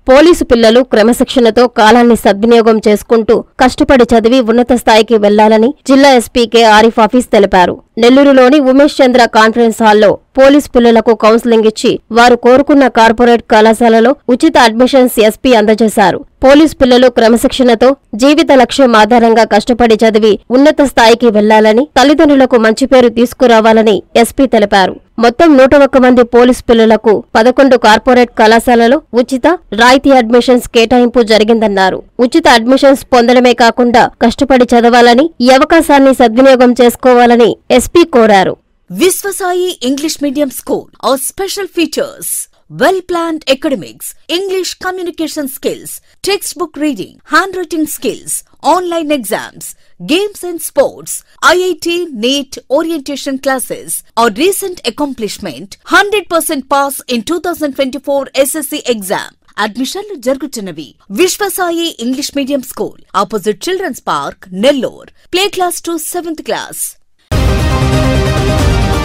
Police పిల్లలు క్రమశిక్షణతో కాలాన్ని సద్వినియోగం చేసుకుంటూ కష్టపడి చదివి ఉన్నత స్థాయికి వెళ్లాలని జిల్లా ఎస్పీ కె ఆరిఫ్ హఫీజ్ తెలిపారు. నెల్లూరులోని ఉమేష్ చంద్ర కాన్ఫరెన్స్ హాల్లో పోలీసు పిల్లలకు కౌన్సిలింగ్ ఇచ్చి వారు కోరుకున్న కార్పొరేట్ కళాశాలలో ఉచిత అడ్మిషన్స్ ఎస్పీ అందజేశారు. పోలీసు పిల్లలు క్రమశిక్షణతో జీవిత లక్ష్యం ఆధారంగా కష్టపడి చదివి ఉన్నత స్థాయికి వెళ్లాలని, తల్లిదండ్రులకు మంచి పేరు తీసుకురావాలని ఎస్పీ తెలిపారు. మొత్తం 101 మంది పోలీసు పిల్లలకు 11 కార్పొరేట్ కళాశాలలో ఉచిత, రాయితీ అడ్మిషన్స్ కేటాయింపు జరిగిందన్నారు. ఉచిత అడ్మిషన్స్ పొందడమే కాకుండా కష్టపడి చదవాలని, ఈ అవకాశాన్ని సద్వినియోగం చేసుకోవాలని ఎస్పీ కోరారు. Viswasai English Medium School. Our special features: well-planned academics, English communication skills, textbook reading, handwriting skills, online exams, games and sports, IIT, NEET orientation classes. Our recent accomplishment: 100% pass in 2024 SSC exam. అడ్మిషన్లు జరుగుతున్నవి. Vishwasai English medium school, opposite children's park, Nellore. Play class to 7th class.